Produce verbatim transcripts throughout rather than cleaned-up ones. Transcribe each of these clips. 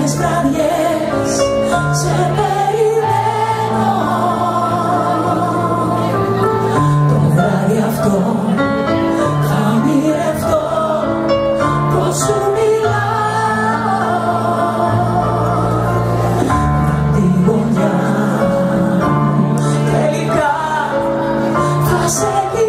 Άλλες βραδιές σε περιμένω. Το βράδυ αυτό θα ονειρευτώ πως σου μιλάω. Απ' τη γωνιά τελικά θα σε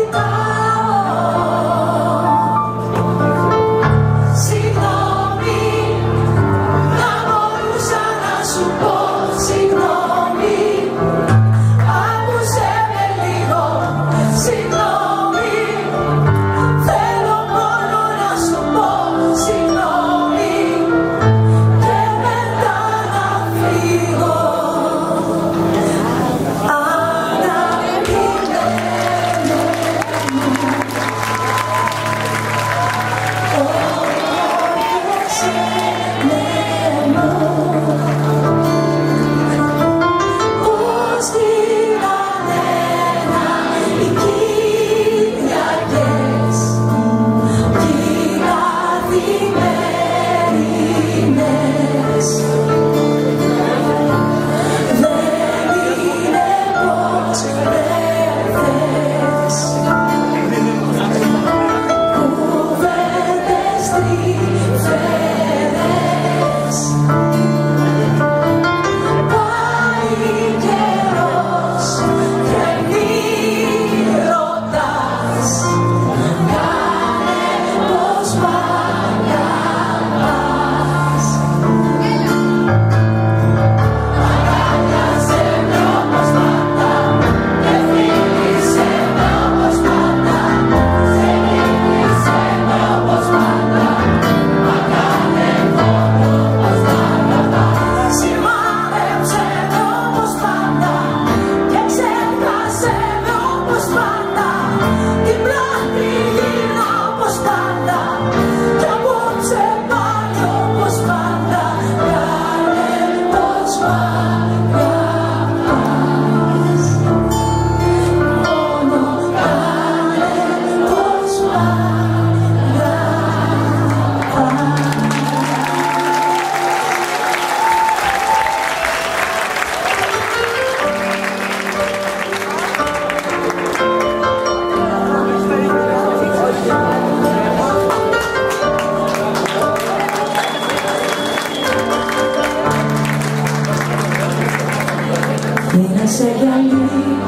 σε γυαλί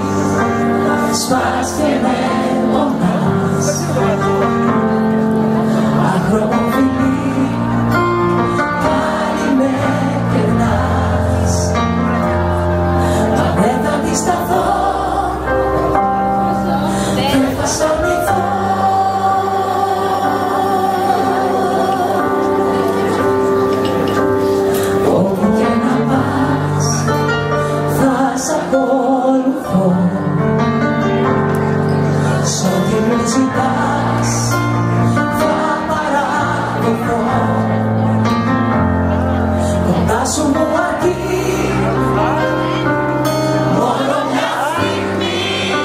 σπάς και με πονάς. Ακρομοφιλή πάλι με περνάς. Μα δεν θα αντισταθώ, δεν θα σ' αρνηθώ. Όπου και να πας θα σ' ακολουθώ. Σ' ό,τι μου ζητάς θα παραδοθώ. Κοντά σου μου αρκεί μόνο μια στιγμή.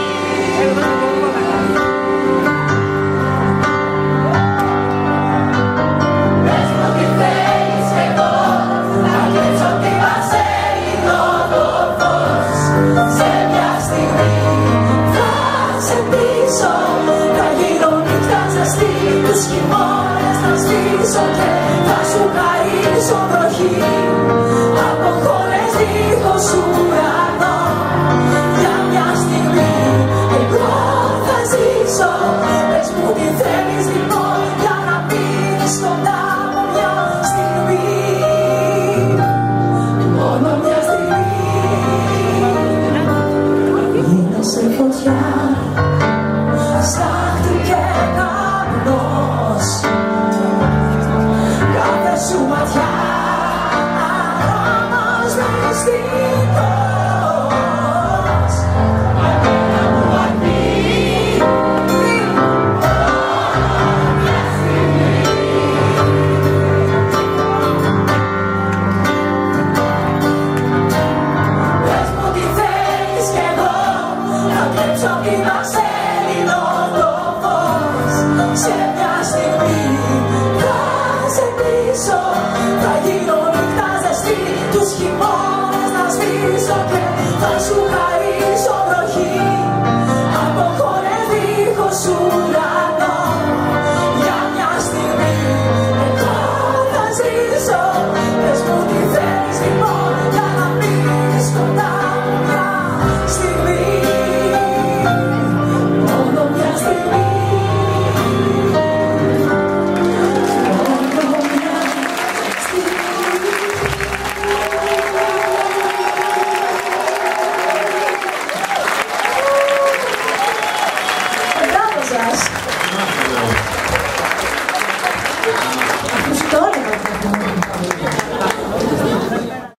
Πες μου τι θέλεις κι εγώ να κλέψω τη βασέλινο το φως. Σε μια στιγμή θα σε πείσω, θα γίνω νύχτα ζεστή, τους χειμώνες θα σβήσω και θα σου χαρίσω βροχή από χώρες δίχως ουρανό. Για μια στιγμή εγώ θα ζήσω. Πες μου τι θέλεις λοιπόν για να μείνεις κοντά μου μια στιγμή. Μόνο μια στιγμή. Γίνεσαι φωτιά, στάχτη και καπνός. Κάθε σου ματιά αρώμος μυστικός. Εμένα μου αρκεί μια στιγμή. Πες μου τι θέλεις κι εγώ να κλέψω τη βασέλινο το φως. Σε μια στιγμή θα σε πείσω, θα γίνω νύχτα ζεστή, τους χειμώνες να σβήσω και θα σου χαρίσω